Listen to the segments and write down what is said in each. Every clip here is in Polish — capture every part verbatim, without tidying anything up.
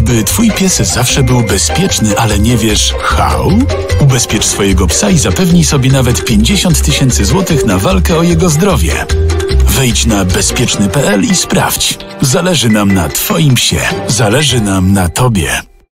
By twój pies zawsze był bezpieczny, ale nie wiesz how? Ubezpiecz swojego psa i zapewnij sobie nawet pięćdziesiąt tysięcy złotych na walkę o jego zdrowie. Wejdź na bezpieczny kropka p l i sprawdź. Zależy nam na twoim psie. Zależy nam na tobie.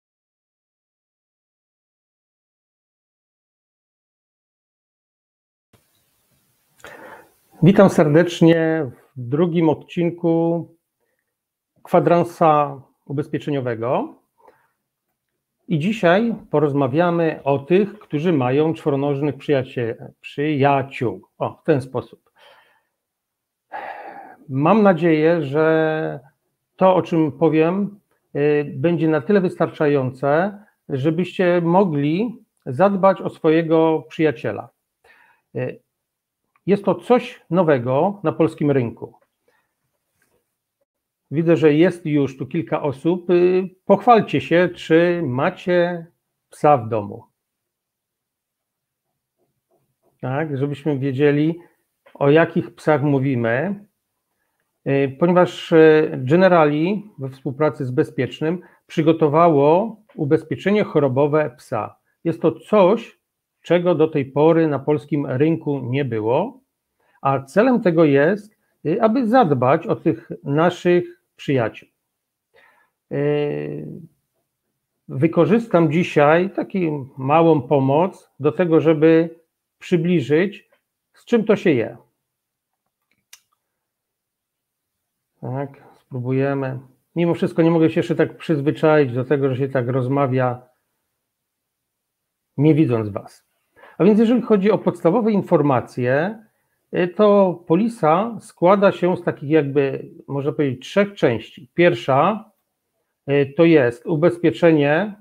Witam serdecznie w drugim odcinku kwadransa ubezpieczeniowego. I dzisiaj porozmawiamy o tych, którzy mają czworonożnych przyjaciel, przyjaciół. O, w ten sposób. Mam nadzieję, że to, o czym powiem, będzie na tyle wystarczające, żebyście mogli zadbać o swojego przyjaciela. Jest to coś nowego na polskim rynku. Widzę, że jest już tu kilka osób. Pochwalcie się, czy macie psa w domu. Tak, żebyśmy wiedzieli, o jakich psach mówimy. Ponieważ Generali we współpracy z Bezpiecznym przygotowało ubezpieczenie chorobowe psa. Jest to coś, czego do tej pory na polskim rynku nie było, a celem tego jest, aby zadbać o tych naszych przyjaciół. Wykorzystam dzisiaj taką małą pomoc do tego, żeby przybliżyć, z czym to się je. Tak, spróbujemy. Mimo wszystko nie mogę się jeszcze tak przyzwyczaić do tego, że się tak rozmawia, nie widząc Was. A więc jeżeli chodzi o podstawowe informacje, to polisa składa się z takich jakby, można powiedzieć, trzech części. Pierwsza to jest ubezpieczenie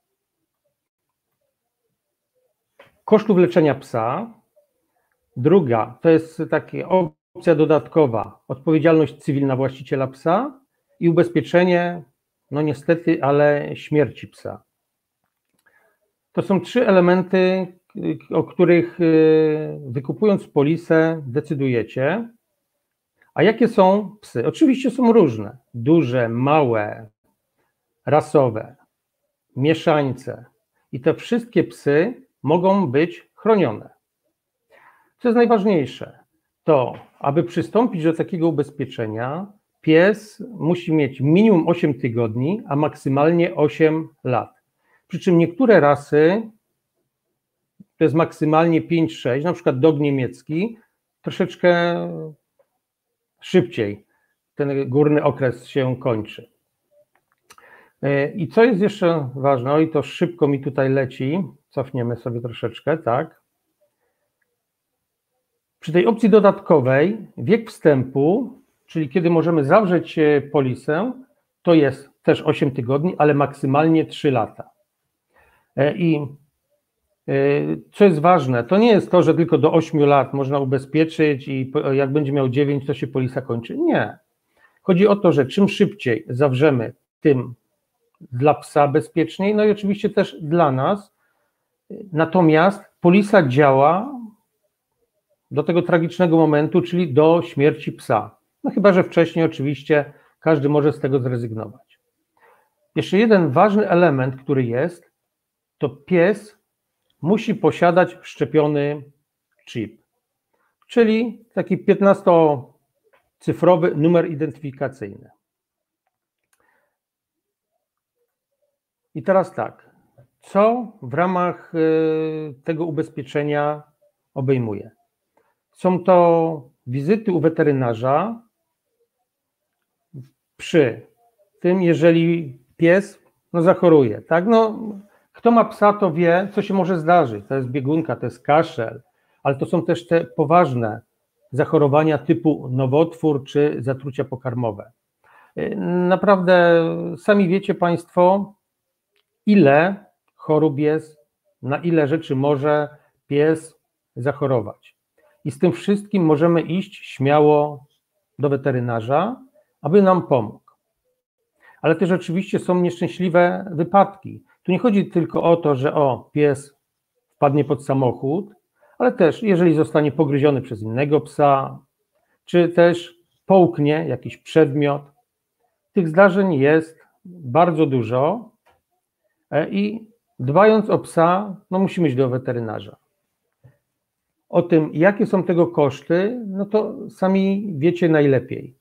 kosztów leczenia psa. Druga to jest taka opcja dodatkowa, odpowiedzialność cywilna właściciela psa i ubezpieczenie, no niestety, ale śmierci psa. To są trzy elementy, o których wykupując polisę decydujecie. A jakie są psy? Oczywiście są różne. Duże, małe, rasowe, mieszańce. I te wszystkie psy mogą być chronione. Co jest najważniejsze? To, aby przystąpić do takiego ubezpieczenia, pies musi mieć minimum osiem tygodni, a maksymalnie osiem lat. Przy czym niektóre rasy to jest maksymalnie pięć sześć, na przykład dog niemiecki, troszeczkę szybciej ten górny okres się kończy. I co jest jeszcze ważne, o i to szybko mi tutaj leci, cofniemy sobie troszeczkę, tak. Przy tej opcji dodatkowej wiek wstępu, czyli kiedy możemy zawrzeć polisę, to jest też osiem tygodni, ale maksymalnie trzy lata. I co jest ważne, to nie jest to, że tylko do ośmiu lat można ubezpieczyć i jak będzie miał dziewięć, to się polisa kończy. Nie. Chodzi o to, że czym szybciej zawrzemy, tym dla psa bezpieczniej, no i oczywiście też dla nas. Natomiast polisa działa do tego tragicznego momentu, czyli do śmierci psa. No chyba że wcześniej oczywiście każdy może z tego zrezygnować. Jeszcze jeden ważny element, który jest, to pies musi posiadać wszczepiony chip, czyli taki piętnastocyfrowy numer identyfikacyjny. I teraz tak, co w ramach tego ubezpieczenia obejmuje? Są to wizyty u weterynarza przy tym, jeżeli pies no, zachoruje, tak? No, kto ma psa, to wie, co się może zdarzyć. To jest biegunka, to jest kaszel, ale to są też te poważne zachorowania typu nowotwór czy zatrucia pokarmowe. Naprawdę sami wiecie Państwo, ile chorób jest, na ile rzeczy może pies zachorować. I z tym wszystkim możemy iść śmiało do weterynarza, aby nam pomógł. Ale też oczywiście są nieszczęśliwe wypadki. Tu nie chodzi tylko o to, że o, pies wpadnie pod samochód, ale też jeżeli zostanie pogryziony przez innego psa, czy też połknie jakiś przedmiot. Tych zdarzeń jest bardzo dużo i dbając o psa, no musimy iść do weterynarza. O tym, jakie są tego koszty, no to sami wiecie najlepiej.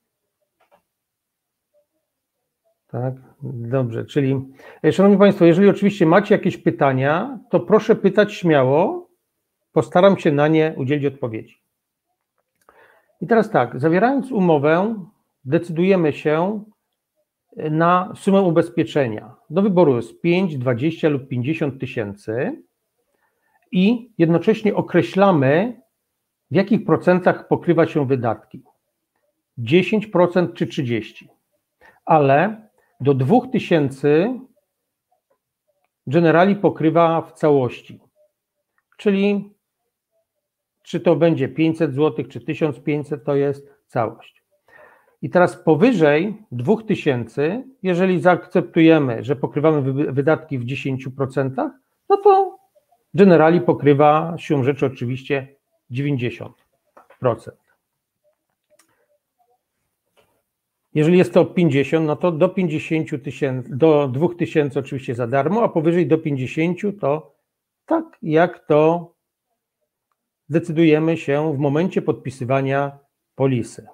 Tak, dobrze, czyli szanowni Państwo, jeżeli oczywiście macie jakieś pytania, to proszę pytać śmiało, postaram się na nie udzielić odpowiedzi. I teraz tak, zawierając umowę, decydujemy się na sumę ubezpieczenia. Do wyboru jest pięć, dwadzieścia lub pięćdziesiąt tysięcy i jednocześnie określamy, w jakich procentach pokrywa się wydatki. dziesięć procent czy trzydzieści procent. Ale do dwóch tysięcy Generali pokrywa w całości. Czyli czy to będzie pięćset złotych, czy tysiąc pięćset, to jest całość. I teraz powyżej dwóch tysięcy, jeżeli zaakceptujemy, że pokrywamy wydatki w dziesięciu procentach, no to Generali pokrywa siłą rzeczy oczywiście dziewięćdziesiąt procent. Jeżeli jest to pięćdziesiąt, no to do pięćdziesięciu tysięcy, do dwóch tysięcy oczywiście za darmo, a powyżej do pięćdziesięciu to tak jak to decydujemy się w momencie podpisywania polisy.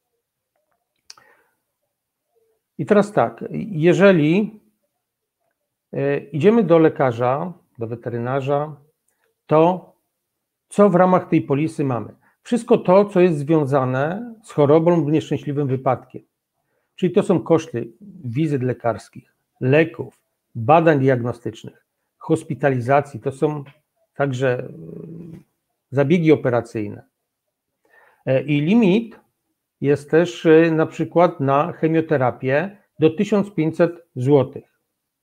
I teraz tak, jeżeli idziemy do lekarza, do weterynarza, to co w ramach tej polisy mamy? Wszystko to, co jest związane z chorobą lub nieszczęśliwym wypadkiem. Czyli to są koszty wizyt lekarskich, leków, badań diagnostycznych, hospitalizacji, to są także zabiegi operacyjne. I limit jest też na przykład na chemioterapię do tysiąc pięćset złotych.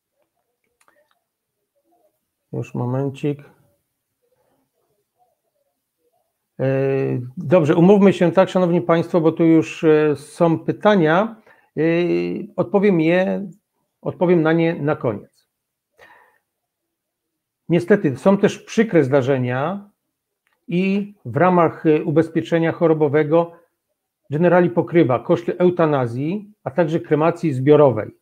Już momencik. Dobrze, umówmy się tak, szanowni Państwo, bo tu już są pytania. Odpowiem je, odpowiem na nie na koniec. Niestety są też przykre zdarzenia i w ramach ubezpieczenia chorobowego Generali pokrywa koszty eutanazji, a także kremacji zbiorowej.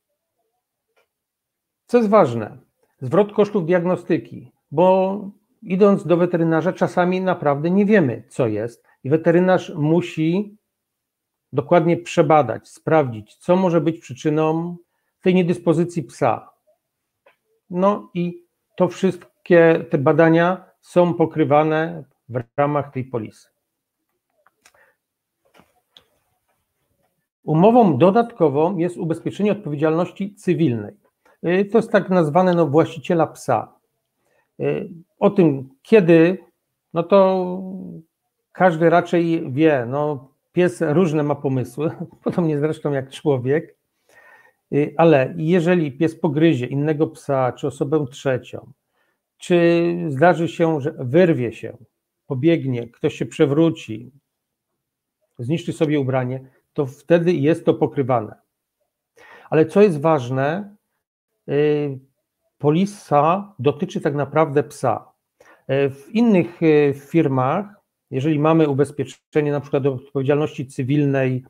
Co jest ważne, zwrot kosztów diagnostyki, bo idąc do weterynarza czasami naprawdę nie wiemy, co jest i weterynarz musi dokładnie przebadać, sprawdzić, co może być przyczyną tej niedyspozycji psa. No i to wszystkie te badania są pokrywane w ramach tej polisy. Umową dodatkową jest ubezpieczenie odpowiedzialności cywilnej. To jest tak nazwane no, właściciela psa. O tym kiedy, no to każdy raczej wie, no pies różne ma pomysły, podobnie zresztą jak człowiek, ale jeżeli pies pogryzie innego psa, czy osobę trzecią, czy zdarzy się, że wyrwie się, pobiegnie, ktoś się przewróci, zniszczy sobie ubranie, to wtedy jest to pokrywane. Ale co jest ważne, polisa dotyczy tak naprawdę psa. W innych firmach, jeżeli mamy ubezpieczenie na przykład do odpowiedzialności cywilnej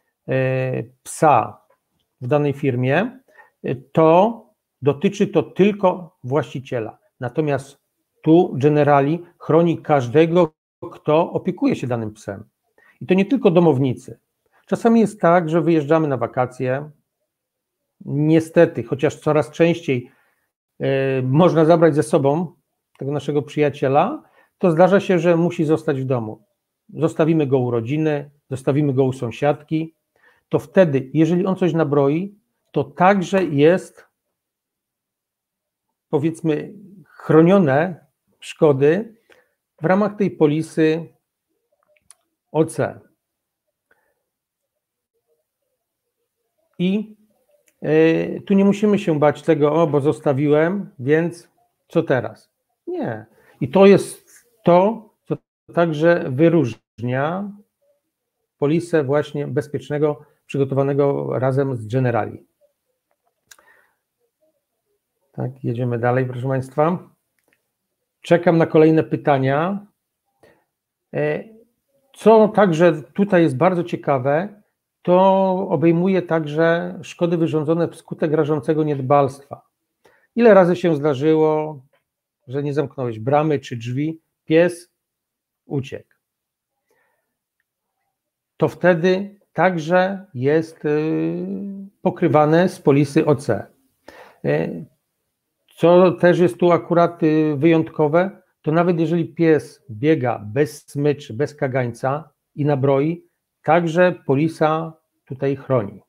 psa w danej firmie, to dotyczy to tylko właściciela. Natomiast tu Generali chroni każdego, kto opiekuje się danym psem. I to nie tylko domownicy. Czasami jest tak, że wyjeżdżamy na wakacje, niestety, chociaż coraz częściej y, można zabrać ze sobą tego naszego przyjaciela, to zdarza się, że musi zostać w domu. Zostawimy go u rodziny, zostawimy go u sąsiadki, to wtedy, jeżeli on coś nabroi, to także jest, powiedzmy, chronione szkody w ramach tej polisy O C. I y, tu nie musimy się bać tego, o, bo zostawiłem, więc co teraz? Nie. I to jest to, co także wyróżnia polisę właśnie bezpiecznego, przygotowanego razem z Generali. Tak, jedziemy dalej, proszę Państwa. Czekam na kolejne pytania. Co także tutaj jest bardzo ciekawe, to obejmuje także szkody wyrządzone wskutek rażącego niedbalstwa. Ile razy się zdarzyło, że nie zamknąłeś bramy czy drzwi, pies uciekł. To wtedy także jest pokrywane z polisy O C. Co też jest tu akurat wyjątkowe, to nawet jeżeli pies biega bez smyczy, bez kagańca i nabroi, także polisa tutaj chroni.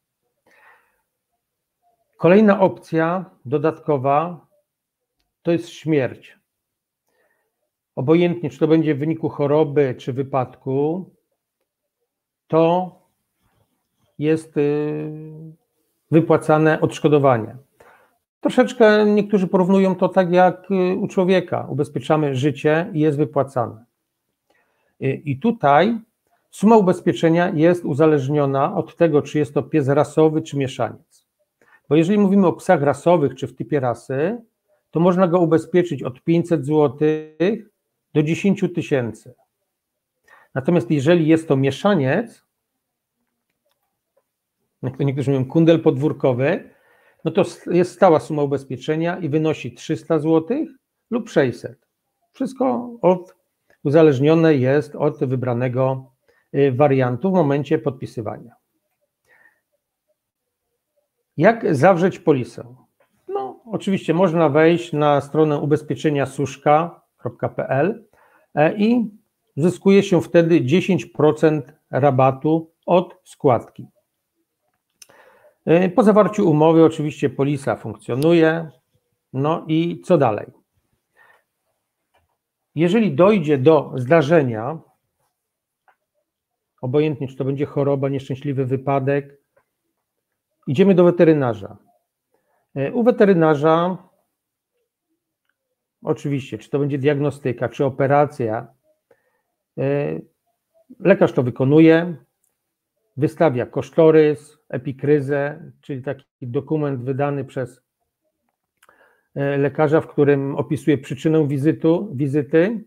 Kolejna opcja dodatkowa to jest śmierć. Obojętnie, czy to będzie w wyniku choroby, czy wypadku, to jest wypłacane odszkodowanie. Troszeczkę niektórzy porównują to tak jak u człowieka. Ubezpieczamy życie i jest wypłacane. I tutaj suma ubezpieczenia jest uzależniona od tego, czy jest to pies rasowy, czy mieszaniec. Bo jeżeli mówimy o psach rasowych, czy w typie rasy, to można go ubezpieczyć od pięćset złotych do dziesięć tysięcy. Natomiast jeżeli jest to mieszaniec, jak to niektórzy mówią, kundel podwórkowy, no to jest stała suma ubezpieczenia i wynosi trzysta złotych lub sześćset. Wszystko od, uzależnione jest od wybranego wariantu w momencie podpisywania. Jak zawrzeć polisę? No, oczywiście można wejść na stronę ubezpieczenia suszka kropka p l i zyskuje się wtedy dziesięć procent rabatu od składki. Po zawarciu umowy oczywiście polisa funkcjonuje. No i co dalej? Jeżeli dojdzie do zdarzenia, obojętnie czy to będzie choroba, nieszczęśliwy wypadek, idziemy do weterynarza. U weterynarza oczywiście, czy to będzie diagnostyka, czy operacja, lekarz to wykonuje, wystawia kosztorys, epikryzę, czyli taki dokument wydany przez lekarza, w którym opisuje przyczynę wizytu, wizyty.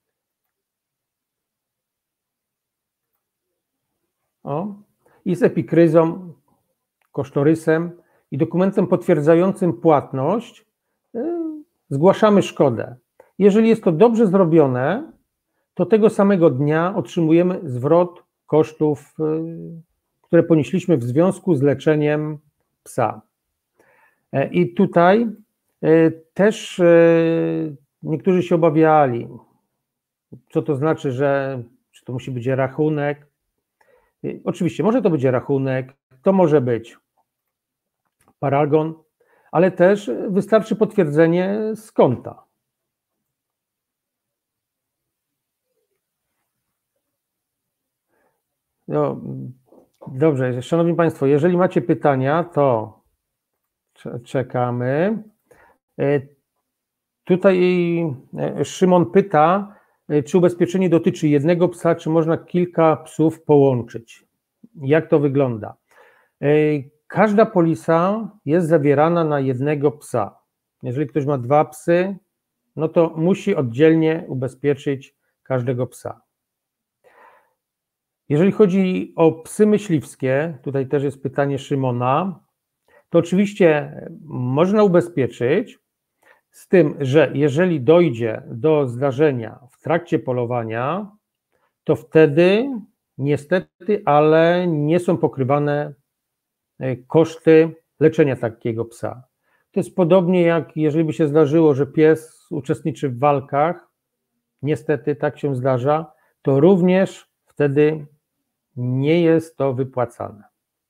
O, i z epikryzą, kosztorysem i dokumentem potwierdzającym płatność zgłaszamy szkodę. Jeżeli jest to dobrze zrobione, to tego samego dnia otrzymujemy zwrot kosztów, które ponieśliśmy w związku z leczeniem psa. I tutaj też niektórzy się obawiali, co to znaczy, że czy to musi być rachunek. Oczywiście może to być rachunek, to może być paragon, ale też wystarczy potwierdzenie z konta. No, dobrze, szanowni państwo, jeżeli macie pytania, to czekamy. Tutaj Szymon pyta, czy ubezpieczenie dotyczy jednego psa, czy można kilka psów połączyć? Jak to wygląda? Każda polisa jest zawierana na jednego psa. Jeżeli ktoś ma dwa psy, no to musi oddzielnie ubezpieczyć każdego psa. Jeżeli chodzi o psy myśliwskie, tutaj też jest pytanie Szymona, to oczywiście można ubezpieczyć, z tym, że jeżeli dojdzie do zdarzenia w trakcie polowania, to wtedy niestety, ale nie są pokrywane koszty leczenia takiego psa. To jest podobnie jak jeżeli by się zdarzyło, że pies uczestniczy w walkach, niestety tak się zdarza, to również wtedy nie jest to wypłacane.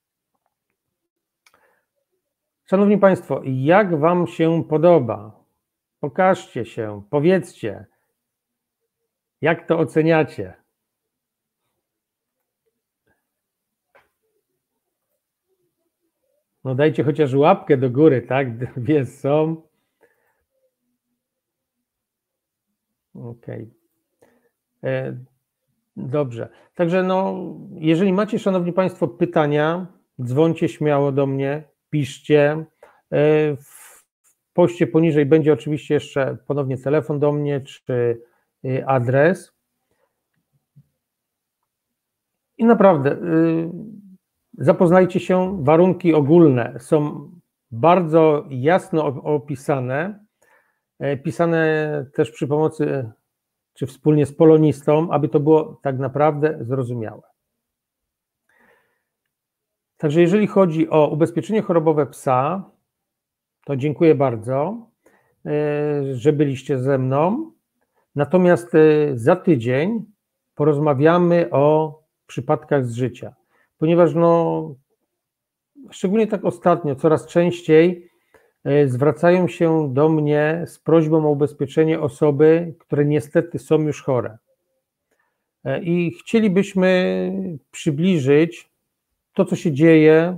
Szanowni Państwo, jak Wam się podoba? Pokażcie się, powiedzcie, jak to oceniacie. No dajcie chociaż łapkę do góry, tak? Dwie są. Okej. Okay. Dobrze. Także no, jeżeli macie, szanowni Państwo, pytania, dzwońcie śmiało do mnie, piszcie. W poście poniżej będzie oczywiście jeszcze ponownie telefon do mnie, czy adres. I naprawdę, zapoznajcie się, warunki ogólne są bardzo jasno opisane, pisane też przy pomocy, czy wspólnie z polonistą, aby to było tak naprawdę zrozumiałe. Także jeżeli chodzi o ubezpieczenie chorobowe psa, to dziękuję bardzo, że byliście ze mną. Natomiast za tydzień porozmawiamy o przypadkach z życia, ponieważ no, szczególnie tak ostatnio, coraz częściej zwracają się do mnie z prośbą o ubezpieczenie osoby, które niestety są już chore. I chcielibyśmy przybliżyć to, co się dzieje,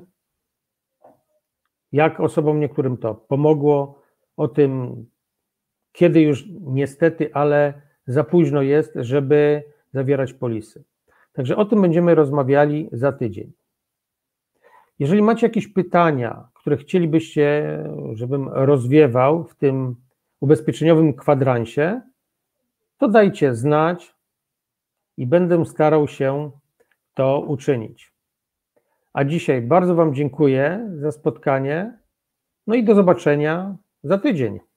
jak osobom niektórym to pomogło, o tym, kiedy już niestety, ale za późno jest, żeby zawierać polisy. Także o tym będziemy rozmawiali za tydzień. Jeżeli macie jakieś pytania, które chcielibyście, żebym rozwiewał w tym ubezpieczeniowym kwadransie, to dajcie znać i będę starał się to uczynić. A dzisiaj bardzo Wam dziękuję za spotkanie, no i do zobaczenia za tydzień.